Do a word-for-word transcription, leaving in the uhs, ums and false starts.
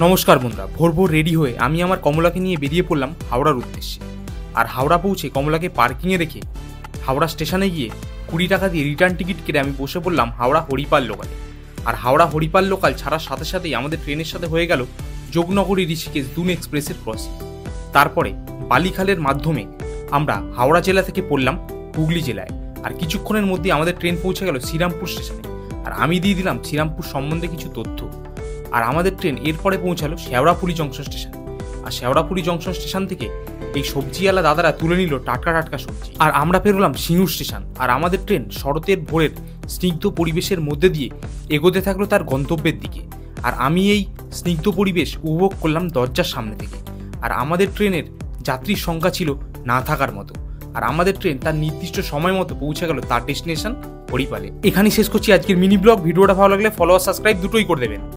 নমস্কার বন্ধুরা, ভোর ভোর রেডি হয়ে আমি আমার কমলাকে নিয়ে বেরিয়ে পড়লাম হাওড়ার উদ্দেশ্যে। আর হাওড়া পৌঁছে কমলাকে পার্কিংয়ে রেখে হাওড়া স্টেশনে গিয়ে কুড়ি টাকা দিয়ে রিটার্ন টিকিট কেটে আমি বসে পড়লাম হাওড়া হরিপাল লোকালে। আর হাওড়া হরিপাল লোকাল ছাড়ার সাথে সাথেই আমাদের ট্রেনের সাথে হয়ে গেল যোগনগরী ঋষিকেশ দুন এক্সপ্রেসের ক্রসিং। তারপরে বালিখালের মাধ্যমে আমরা হাওড়া জেলা থেকে পড়লাম হুগলি জেলায়। আর কিছুক্ষণের মধ্যে আমাদের ট্রেন পৌঁছে গেল শ্রীরামপুর স্টেশনে। আর আমি দিয়ে দিলাম শ্রীরামপুর সম্বন্ধে কিছু তথ্য। আর আমাদের ট্রেন এরপরে পৌঁছালো শেওড়াফুলি জংশন স্টেশন। আর শেওড়াফুলি জংশন স্টেশন থেকে এই সবজিওয়ালা দাদারা তুলে নিল টাটকা টাটকা সবজি। আর আমরা পেরোলাম সিঙ্গুর স্টেশন। আর আমাদের ট্রেন শরতের ভোরের স্নিগ্ধ পরিবেশের মধ্যে দিয়ে এগোতে থাকলো তার গন্তব্যের দিকে। আর আমি এই স্নিগ্ধ পরিবেশ উপভোগ করলাম দরজার সামনে থেকে। আর আমাদের ট্রেনের যাত্রীর সংখ্যা ছিল না থাকার মতো। আর আমাদের ট্রেন তার নির্দিষ্ট সময় মতো পৌঁছে গেল তার ডেস্টিনেশন হরিপালে। এখানেই শেষ করছি আজকের মিনি ব্লগ। ভিডিওটা ভালো লাগলে ফলো আর সাবস্ক্রাইব দুটোই করে দেবেন।